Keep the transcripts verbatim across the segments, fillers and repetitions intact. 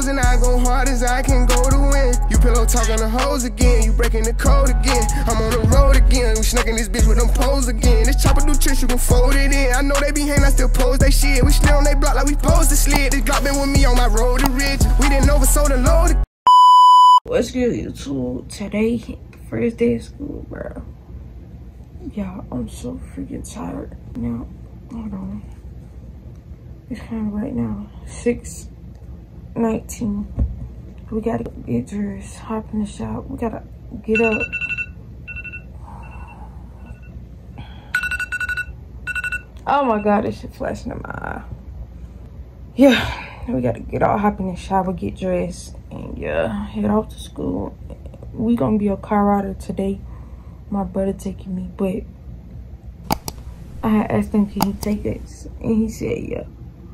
goals and I go hard as I can go to win. You pillow talking to hoes again, you breaking the code again. I'm on the road again, we snucking this bitch with them poles again. This chopper do tricks, you can fold it in. I know they be hating, I still pose they shit. We still on they block like we posed to slid. This Glock been with me on my road to riches. We didn't oversold and load. What's good, YouTube? Today, first day of school, bro. Y'all, I'm so freaking tired. Now, hold on. It's kind of right now, six nineteen. We gotta get dressed, hop in the shop. We gotta get up. Oh my God, this shit flashing in my eye. Yeah, we gotta get all, hop in the shower, get dressed, and yeah, head off to school. We gonna be a car rider today. My brother taking me, but I had asked him, can he take us? And he said, yeah.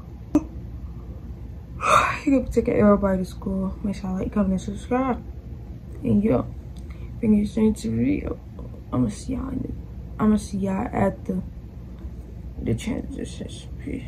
He gonna be taking everybody to school. Make sure I like, comment, and subscribe. And yeah, bring you straight to the video. I'ma see y'all. I'ma see y'all after the transition. Peace.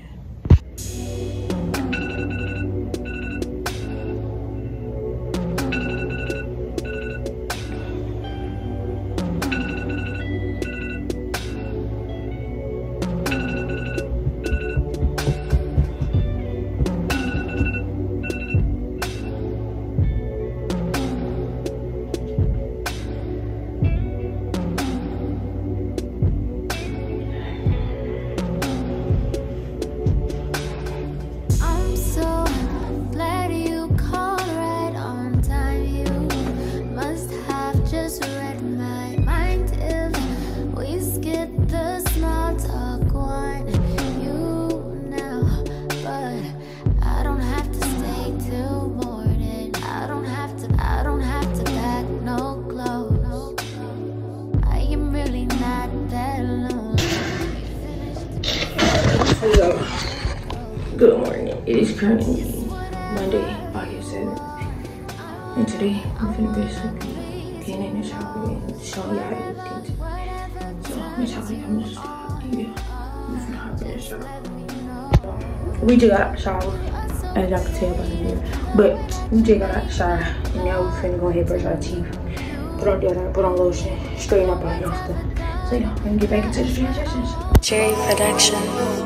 Good morning. It is currently Monday, August seventh. And today I'm finna be sleeping, getting in the shower and showing y'all everything. So make sure y'all come to the shower. Yeah, we finna hop in the shower. We just got out the shower, as y'all can tell by the mirror. But we just got out the shower and now we finna go ahead and brush our teeth. Put on deodorant, put on lotion, straighten up our hair stuff. So yeah, we're gonna get back into the transitions. Cherry Production.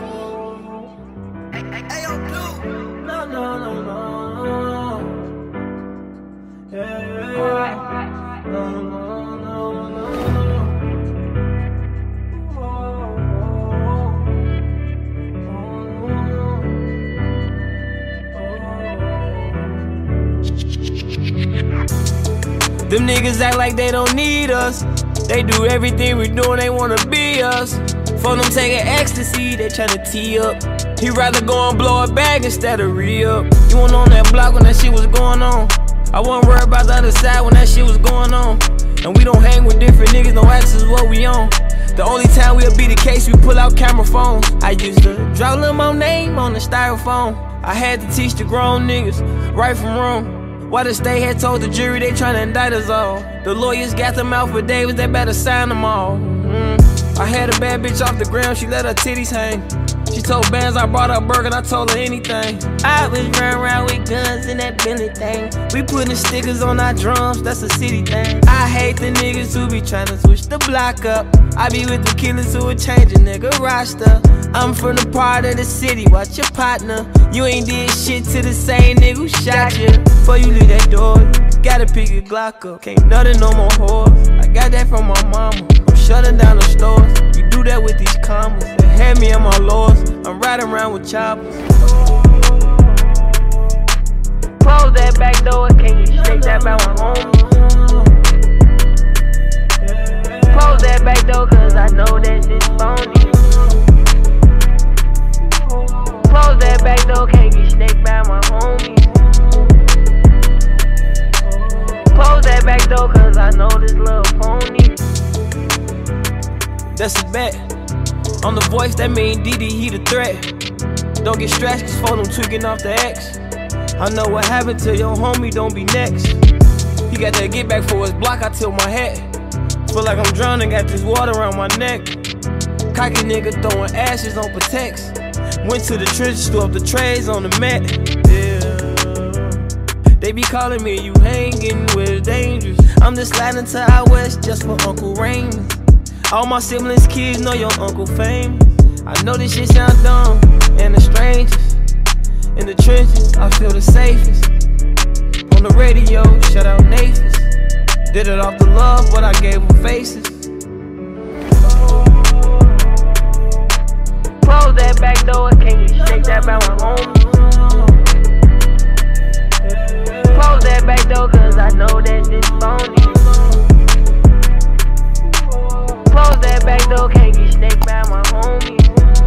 Them niggas act like they don't need us. They do everything we do and they wanna be us. For them taking ecstasy, they tryna tee up. He rather go and blow a bag instead of re-up. You weren't on that block when that shit was going on. I wasn't worried about the other side when that shit was going on. And we don't hang with different niggas, no access what we on. The only time we'll be the case, we pull out camera phones. I used to draw little more name on the styrofoam. I had to teach the grown niggas right from wrong. Why the state had told the jury they tryna indict us all. The lawyers got them out for Davis, they better sign them all. Mm. I had a bad bitch off the ground, she let her titties hang. She told bands I brought her a burger and I told her anything. I was running around with guns in that Bentley thing. We putting stickers on our drums, that's a city thing. I hate the niggas who be tryna switch the block up. I be with the killers who would change a nigga roster. I'm from the part of the city, watch your partner. You ain't did shit to the same nigga who shot you. Before you leave that door, you gotta pick a Glock up. Can't nothing no more whores. I got that from my mama. I'm shutting down the stores. You do that with these commas. They had me on my lords. I'm riding around with choppers. Close that back door, can you shake that back one home? Close that back door, cause I know that this phony. Close that back door, can't get snaked by my homies. Close that back door, cause I know this little pony. That's a bet. On the voice, that mean D D, he the threat. Don't get stressed, cause for them tweaking off the X. I know what happened to your homie, don't be next. He got that get back for his block, I tilt my hat. Feel like I'm drowning, got this water around my neck. Cocky nigga throwing ashes on Protects. Went to the trenches, threw up the trays on the mat. Yeah. be calling me, you hanging with it's dangerous. I'm just sliding to out west just for Uncle Raymond. All my siblings' kids know your Uncle famous. I know this shit sound dumb and the strangest. In the trenches, I feel the safest. On the radio, shout out Nathan. Did it off the love, but I gave them faces. Close that back door, can you shake that by my home? Close that back door, cause I know that this phony. Close that back door, can't get snaked by my homie.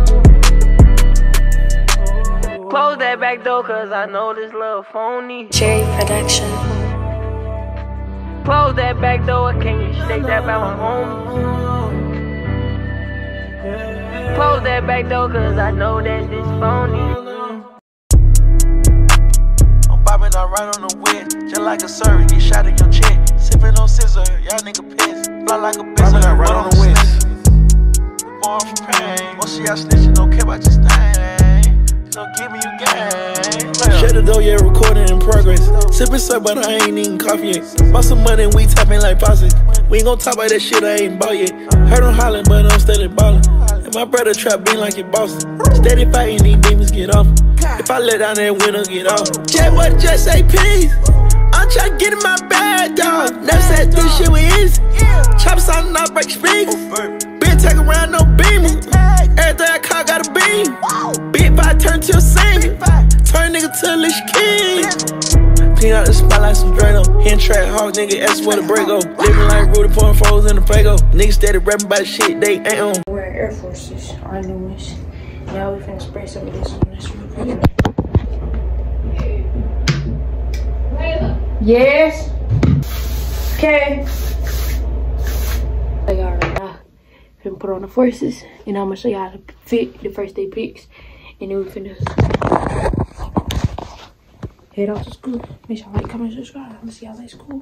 Close that back door, cause I know this little phony. Cherry Production. Close that back door, can't get snaked by my homie. Close that back door, cause I know that this phony. I'm bobbing out right on the wind, just like a servant, get shot in your chest. Sipping on scissor, y'all nigga pissed. Fly like a bitch, bobbing out right on the wind. Born from pain, once she out snitching, don't care about your stain. Don't give me you game. Shut the door, yeah, recording in progress. Sipping syrup, but I ain't eating coffee yet. Bought some money and we tapping like faucets. We ain't gon' talk about that shit I ain't bought yet. Heard him hollering, but I'm steady ballin'. And my brother trap being like it Boston. Steady fighting, these demons get off. If I let down that window, get off. Jet what, just say peace. I'm tryna get in my bag, dog. Never said this shit was easy. Chop something out, break speakers. Been take around, no beamer. Everything I caught got a beam. Big five turn to a singer. Turn nigga to a leash king. Clean out the spot like some Drano. Hand track hog, nigga, ask where the break go. Living like Rudy pouring foes in the Fago. Niggas steady rapping about shit they ain't on. Wearing Air Forces, our newest. Now we finna spray some of this on this real quick. Yes. Okay. I got right now. Finna put on the forces, and I'm gonna show y'all how to fit the first day pics, and then we finna head off to school. Make sure y'all like, comment, subscribe. I'm gonna see y'all at school.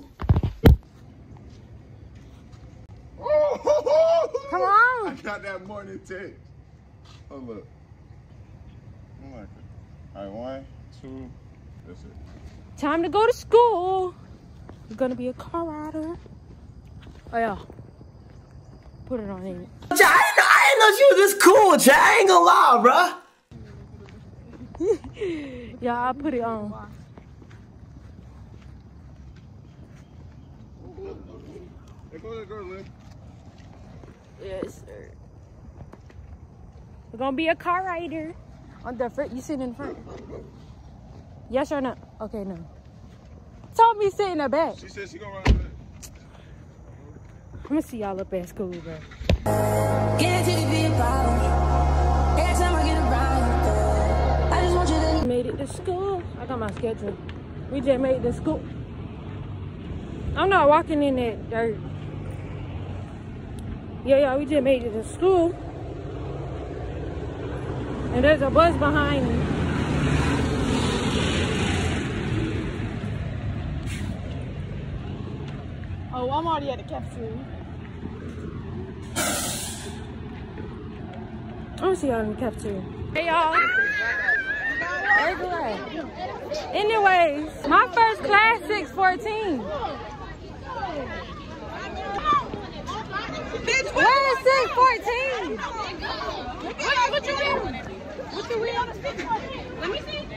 Come on! I got that morning text. Hold up. I like it. Alright, one, two, that's it. Time to go to school. You're gonna be a car rider. Oh yeah. Put it on in. I ain't know, I ain't know you was this cool, Jay. I ain't gonna lie, bruh. Yeah, I put it on. Hey, go there, girl, Lynn. Yes, sir. We're gonna be a car rider. On the front, you sitting in front. Yes or no? Okay, no. Told me sit in the back. She said she gonna ride in the back. I'm gonna see y'all up at school, bro. Get to the big power. Every time I get around, I just want you to. Made it to school. I got my schedule. We just made it to school. I'm not walking in that dirt. Yeah, yeah, we just made it to school. And there's a bus behind me. Oh, I'm already at the cafeteria. I'm gonna see y'all in the cafeteria. Hey, y'all. Everywhere. Anyways, my first class six fourteen. Where is six fourteen? What you read? What you read on the six fourteen? Let me see.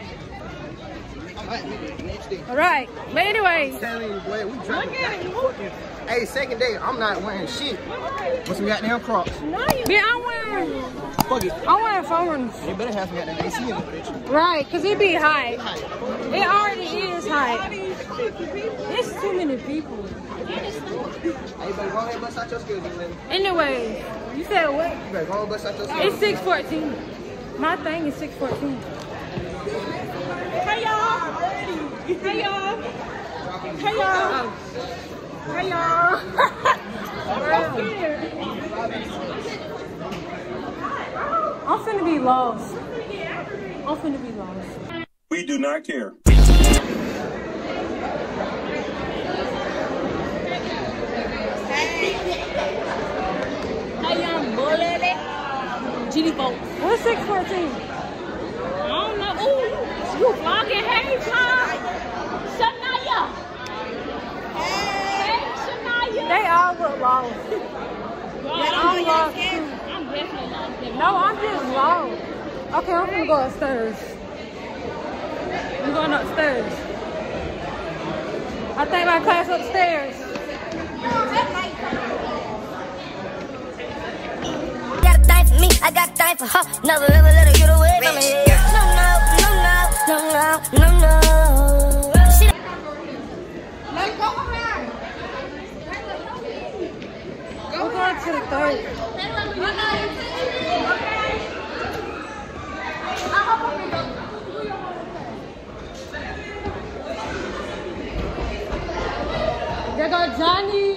All right, but anyways. I'm telling you, boy, we trying to fucking. Hey, second day, I'm not wearing shit. With some goddamn Crocs. Yeah, I'm wearing. Fuck it. I'm wearing phones. You better have some goddamn A C in it, bitch. Right, cause it be hot. It already is hot. It's too many people. Hey, you better go ahead and bust out your skills, man. Anyway, you said what? You better go ahead and bust out your skills. It's six fourteen. My thing is six fourteen. Hey y'all. Hey y'all. Hey y'all. Hey y'all. I'm finna be lost. I'm finna be lost. We do not care. Hey young bully. G D folks. What's six fourteen? I don't know. Ooh, you vlogging? Hey, Tom. Shut up. Okay, I'm gonna go upstairs. I'm going upstairs. I think my class upstairs. Got time for me, I got time for her. Never ever let her get away from me. No, no, no, no, no, no, no. She Let's go over here. We're going to the third. There go Johnny.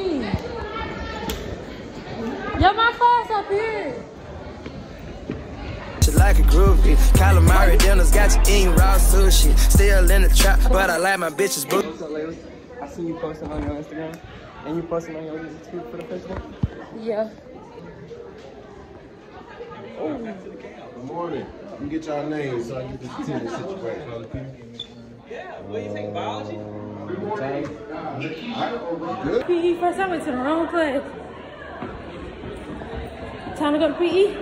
You're my class up here. Like a groovy, calamari dinners got you eating raw sushi. Still in the trap, but I like my bitches boo. What's up, ladies? I see you posting on your Instagram, and you posting on your YouTube for the Facebook. Yeah. Good morning. Let me get y'all names so I can get this tennis situation. Yeah, what do you think, biology? Good. P E, first I went to the wrong class. Time to go to P E.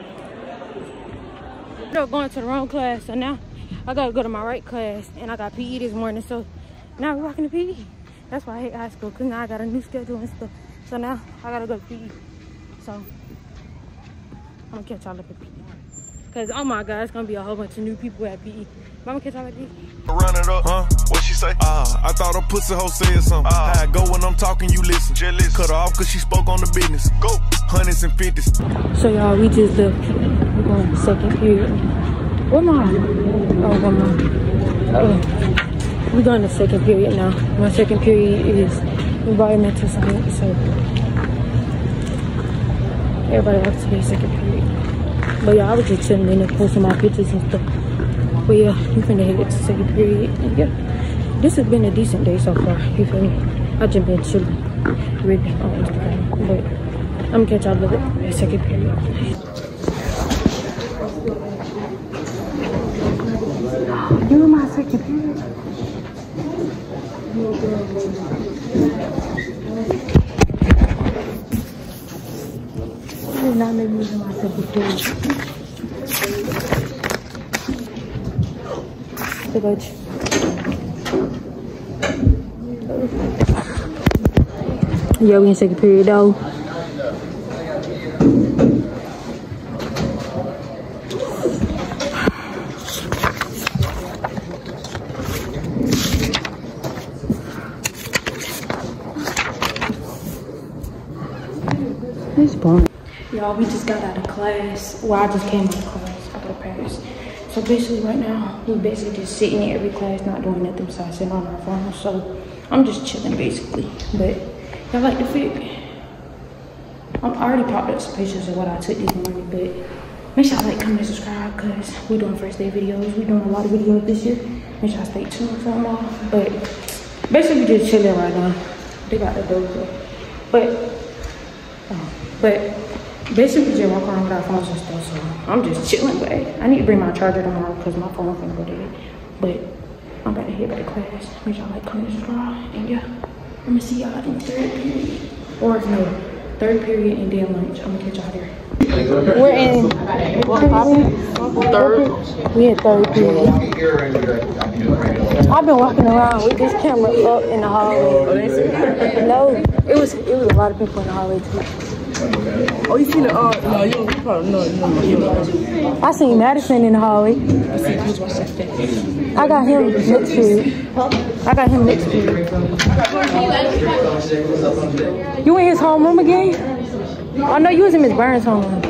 I'm going to the wrong class, so now I gotta go to my right class, and I got P E this morning, so now we're walking to P E. That's why I hate high school, because now I got a new schedule and stuff. So now I gotta go to P E. So I'm gonna catch y'all up at P E. Because oh my god, it's gonna be a whole bunch of new people at P E. But I'm gonna catch y'all at P E. Run it up, huh? What she say? Ah, uh, I thought a pussy hoe said something. Uh, How I go when I'm talking, you listen. Jealous. Cut her off cause she spoke on the business. Go. Hundreds and fifties. So y'all, we just left. We're going to second period. Where am I? Oh, where am I? Oh, we're going to second period now. My second period is environmental science. So everybody else to be second period. But yeah, I was just chilling in and posting my pictures and stuff. But yeah, we finna head to second period. And yeah, this has been a decent day so far. You feel me? I just been chilling, really on Instagram. But I'm gonna catch y'all a little bit in the second period. You in my second period? You did not make me in my second period. So good. Yeah, we in second period though. It's boring. Y'all, we just got out of class. Well, I just came out of class. I got Paris. So basically right now, we basically just sitting in every class, not doing nothing besides sitting on our phones. So I'm just chilling basically. But y'all like the fit? I'm I already popped up some pictures of what I took this morning, but make sure y'all like, comment, and subscribe, because we're doing first day videos. We're doing a lot of videos this year. Make sure y'all stay tuned for them all. But basically we just chilling right now. They got the doors up. But oh, but basically we just walk around with our phones and stuff, so I'm just chilling. But I need to bring my charger tomorrow because my phone's gonna go dead. But I'm about to head back to class. Make sure y'all like, comment, and subscribe. And yeah, I'm gonna see y'all in the third period. Or no, third period and then lunch. I'm gonna catch y'all there. We're in third. We in third period. I've been walking around with this camera up in the hallway. No, it was it was a lot of people in the hallway too. Oh, you seen the, uh, no, you don't probably, no, no, no, you don't. I seen Madison in the hallway. I got him next period. I got him next period. You in his homeroom again? Oh no, you was in Miss Burns' homeroom.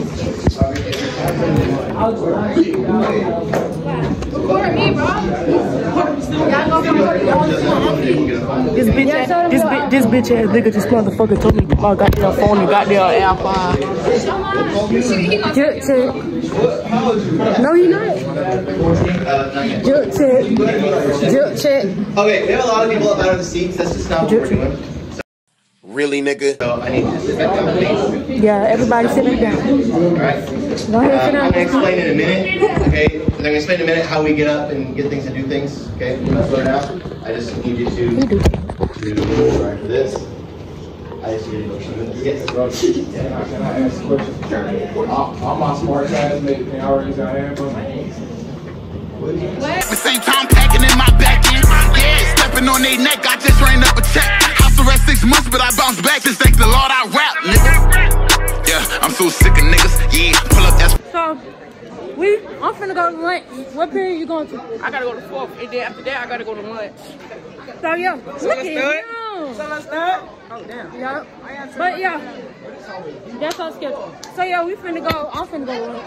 This bitch, ass, this, bi this bitch ass nigga just motherfucker told me my goddamn phone and goddamn AirPod. Jerk check. No, you not. Jerk check. Jerk check. Okay, we have a lot of people up out of the seats. That's just not what we're doing. Really, nigga? So I need to sit back down, please. Yeah, everybody sit back down. Alright. Go ahead, sit Um, I'm down. gonna explain in a minute. Okay, I'm gonna explain in a minute how we get up and get things and do things. Okay, I'm gonna slow down. I just need you to do right for this. All my smart ass niggas can already got hand money. At the same time, packing in my back end. Yeah, stepping on their neck, I just ran up a check. House arrest six months, but I bounced back. Just thank the Lord I rap, nigga. Yeah, I'm so sick of niggas. Yeah, pull up that. So, we, I'm finna go to lunch. What period you going to? I gotta go to fourth, and then after that, I gotta go to lunch. So, yeah, So look let's at do you. it. So let's start. Oh, damn. Yeah. But, yeah, that's our schedule. So, yeah, we finna go. I'm finna go to lunch.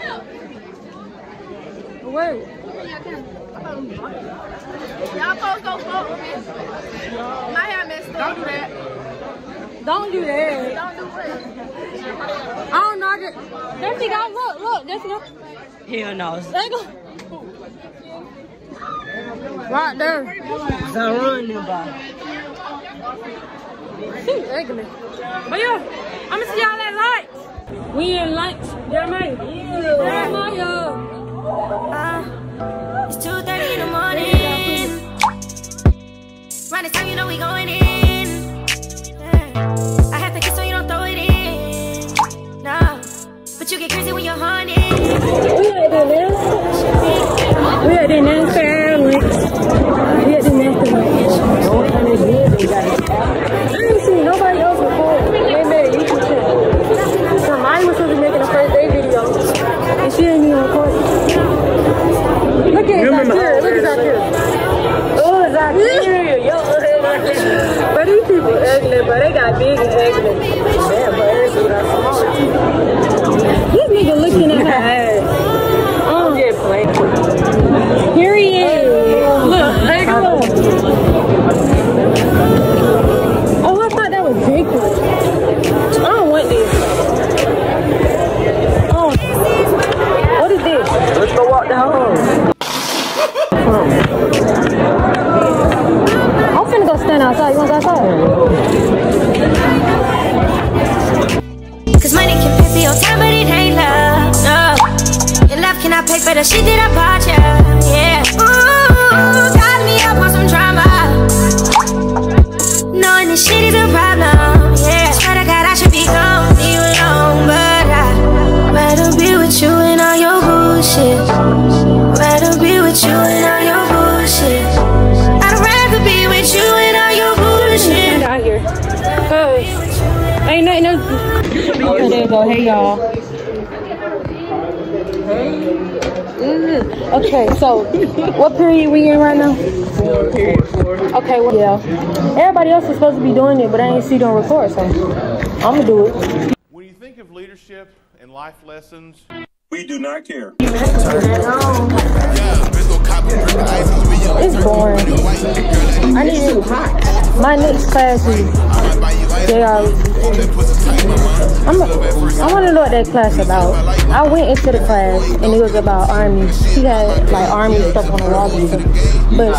Wait. Y'all supposed to go forward. My hair messed up. Don't do that. Don't do that. Don't do what? I don't know. I just, there she go. Look, look. There she go. Hell no. There you go. Right there. Don't run nobody. She's ugly. But yeah, I'm gonna see y'all at lunch. We in lunch. Jeremiah. Jeremiah. Uh, it's two thirty in the morning. Right this time, you know we going in. Yeah. I have to kiss so you don't throw it in. No, but you get crazy when you're haunted. We had the nails. We had the nails family. We had the nails family. I didn't see nobody else before. They made a YouTube channel. So mine was supposed to be making a first day video, and she didn't even record it. Look at Zakir. Look at Zakir. Oh, Zakir. Yo, but these people ugly, but they got big and ugly. Damn, but everybody got small. This nigga looking at her ass. Oh, yeah, play. Here he is. Look, hey, come on. Oh, I thought that was Jacob. I don't want this. Oh, what is this? Let's go walk down. I'm finna go stand outside. You want to go outside? Cause money can pay for your time, but it ain't love. No, your love cannot pay for the shit that I bought you. Yeah, ooh, got me up on some drama. Knowing this shit is a problem. Yeah, swear to God I should be gone, leave you alone, but I'd rather be with you and all your bullshit. Rather be with you and all your bullshit. I'd rather be with you and all your bullshit. Out here, cause ain't nothing else. Okay, there you go. Hey y'all. Okay, so what period we in right now? Four, period four. Okay, well, yeah. Everybody else is supposed to be doing it, but I ain't see them record, so I'm gonna do it. When you think of leadership and life lessons, we do not care. It's boring. I need it hot. My next class is J R. I'm a, I want to know what that class about. I went into the class and it was about army. She had like army stuff on the wall and stuff. But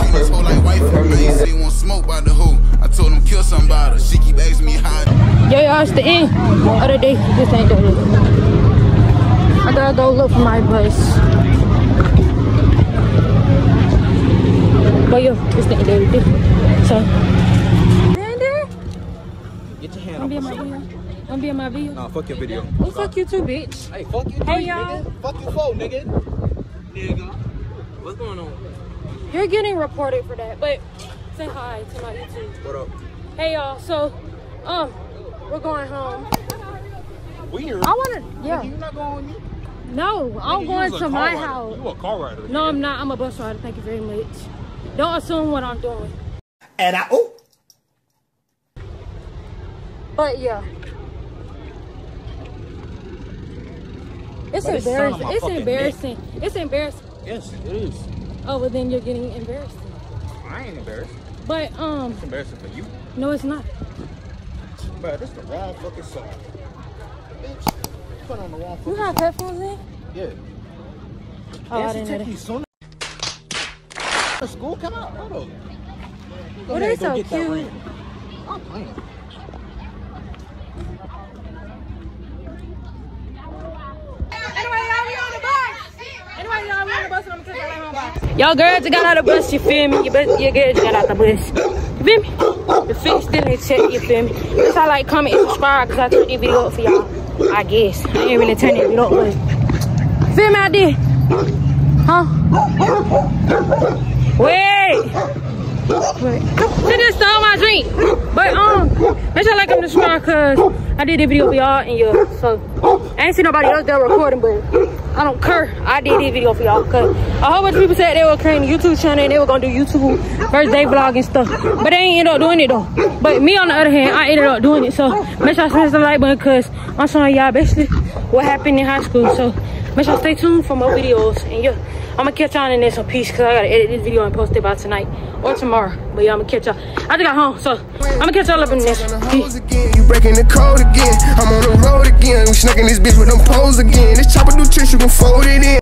I told him kill somebody. She keep asking me how. J R, it's the end of the day. This ain't the end. I gotta go look for my bus. But yo, it's the end of the day. So, get your hand wanna be in my video? Wanna be in my video? Nah, fuck your video. Well, fuck you too, bitch. Hey, fuck you too, hey, y'all. Fuck you for, nigga. Nigga. What's going on? You're getting reported for that, but say hi to my YouTube. What up? Hey, y'all. So, um, we're going home. Weird. I wanna, yeah. You not going with me? No, Nigga, I'm going to my rider. house. You a car rider? No, I'm not. I'm a bus rider. Thank you very much. Don't assume what I'm doing. And I, oh. But yeah. It's But it's embarrassing. my It's fucking embarrassing. It's embarrassing. Yes, it is. Oh, well then you're getting embarrassed. I ain't embarrassed. But, um. It's embarrassing for you. No, it's not. Bro, this is the wrong fucking song. Bitch, put on the wrong fucking You have headphones in? Yeah. Oh, I didn't know that. Soon. School come out. Hold on. Oh, they so cute. I'm playing. Anyway, y'all, we on the bus. Anyway, y'all, we on the bus and I'm gonna take y'all home. Y'all girls, you got out of the bus, you feel me? You, you girls got out the bus. You feel me? The fit still in check, you feel me? That's how I like, comment, and subscribe, because I took this video up for y'all. I guess. I ain't really turn it up, but feel me out there? Huh? Wait! Wait. They just stole my drink. But um, make sure I like and subscribe, cause I did this video for y'all and yeah. So I ain't seen nobody else there recording, but I don't care. I did this video for y'all, cause a whole bunch of people said they were creating a YouTube channel and they were gonna do YouTube first day vlog and stuff. But they ain't end up doing it though. But me on the other hand, I ended up doing it. So make sure I smash the like button, cause I'm showing y'all basically what happened in high school. So make sure I stay tuned for more videos and yeah. I'm gonna catch y'all in the next one. Peace, cause I gotta edit this video and post it by tonight or tomorrow. But yeah, I'm gonna catch y'all. I just got home, so I'm gonna catch y'all up in the next one. Peace. You breaking the code again. I'm on the road again. We snuck in this bitch with them poles again. This chopper do tricks, you can fold it in.